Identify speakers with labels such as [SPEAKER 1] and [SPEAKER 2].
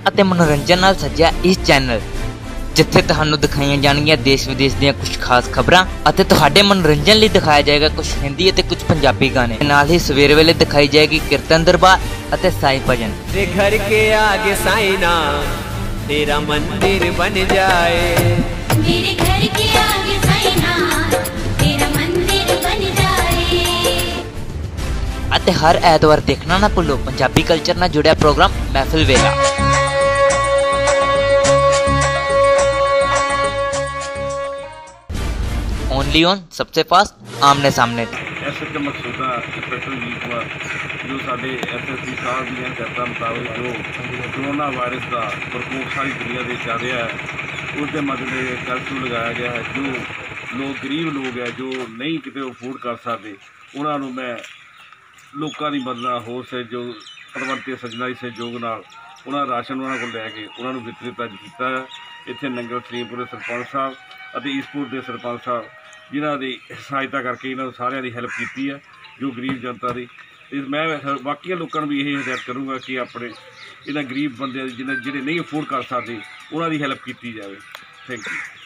[SPEAKER 1] ਅਤੇ ਮਨੋਰੰਜਨ ਨਾਲ ਸਜਿਆ ਇਸ ਚੈਨਲ, ਜਿੱਥੇ ਤੁਹਾਨੂੰ ਦਿਖਾਈਆਂ ਜਾਣਗੀਆਂ ਦੇਸ਼ ਵਿਦੇਸ਼ ਦੀਆਂ ਕੁਝ ਖਾਸ ਖਬਰਾਂ ਅਤੇ ਤੁਹਾਡੇ ਮਨੋਰੰਜਨ ਲਈ ਦਿਖਾਇਆ ਜਾਏਗਾ ਕੁਝ ਹਿੰਦੀ ਅਤੇ ਕੁਝ ਪੰਜਾਬੀ ਗਾਣੇ। ਨਾਲ ਹੀ ਸਵੇਰ ਵੇਲੇ ਦਿਖਾਈ ਜਾਏਗੀ ਕੀਰਤਨ ਦਰਬਾਰ ਅਤੇ ਸਾਈਂ ਭਜਨ।
[SPEAKER 2] ते घर के आगे साईं ना तेरा मंदिर बन जाए,
[SPEAKER 3] मेरे घर के आगे साईं ना तेरा मंदिर बन जाए।
[SPEAKER 1] ਅਤੇ ਹਰ ਐਤਵਾਰ ਦੇਖਣਾ ਨਾ ਭੁੱਲੋ ਪੰਜਾਬੀ ਕਲਚਰ ਨਾਲ ਜੁੜਿਆ ਪ੍ਰੋਗਰਾਮ ਮਹਿਫਿਲ ਵੇਲਾ। ओनली ऑन सबसे फास्ट आमने सामने।
[SPEAKER 4] SH मकसूदा इंस्पैक्टर जी कुमार जो साढ़े SSP साहब दी हदायतां मुताबिक जो कोरोना वायरस का प्रकोप सारी दुनिया से चल रहा है उसके मद्दे कर्फ्यू लगाया गया है। जो लोग गरीब लोग है जो नहीं किते अफोर्ड कर सकते उन्होंने मैं लोगों की मदद हो सहयोग परवंते सज्जना सहयोग नाल उन्होंने राशन उन्होंने को लैके उन्होंने वितरित अज किया है। इत्थे नंगल सलीमपुर के सरपंच साहब और ईस्टपुर के सरपंच साहब जिन्हों की सहायता करके इन्होंने सारिਆਂ की हेल्प की है जो गरीब जनता की। मैं बाकी लोगों भी यही हिदायत करूँगा कि अपने इन्होंने गरीब बंदे जिन्हें नहीं अफोर्ड कर सकते उन्होंने हेल्प की जाए। Thank you.